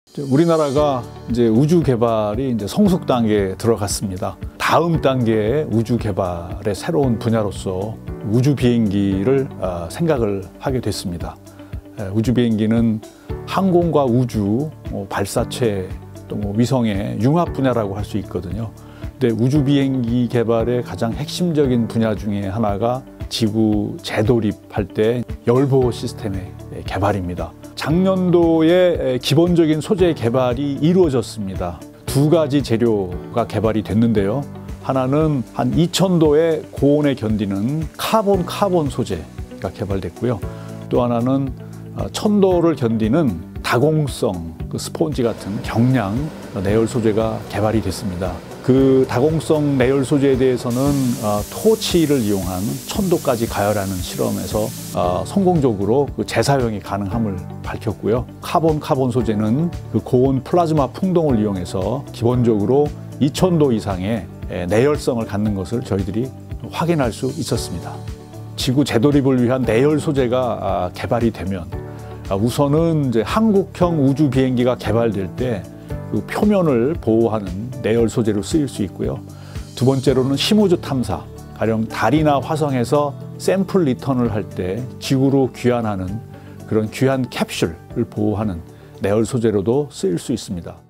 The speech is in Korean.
우리나라가 이제 우주 개발이 이제 성숙 단계에 들어갔습니다. 다음 단계의 우주 개발의 새로운 분야로서 우주 비행기를 생각을 하게 됐습니다. 우주 비행기는 항공과 우주, 발사체, 또 위성의 융합 분야라고 할 수 있거든요. 근데 우주 비행기 개발의 가장 핵심적인 분야 중에 하나가 지구 재도립할 때 열보호 시스템의 개발입니다. 작년도에 기본적인 소재 개발이 이루어졌습니다. 두 가지 재료가 개발이 됐는데요. 하나는 한 2000도의 고온에 견디는 카본 소재가 개발됐고요. 또 하나는 1000도를 견디는 다공성 스폰지 같은 경량 내열 소재가 개발이 됐습니다. 그 다공성 내열 소재에 대해서는 토치를 이용한 1000도까지 가열하는 실험에서 성공적으로 재사용이 가능함을 밝혔고요. 카본 소재는 그 고온 플라즈마 풍동을 이용해서 기본적으로 2000도 이상의 내열성을 갖는 것을 저희들이 확인할 수 있었습니다. 지구 재도립을 위한 내열 소재가 개발이 되면 우선은 이제 한국형 우주 비행기가 개발될 때 그 표면을 보호하는 내열 소재로 쓰일 수 있고요. 두 번째로는 심우주 탐사, 가령 달이나 화성에서 샘플 리턴을 할 때 지구로 귀환하는 그런 귀환 캡슐을 보호하는 내열 소재로도 쓰일 수 있습니다.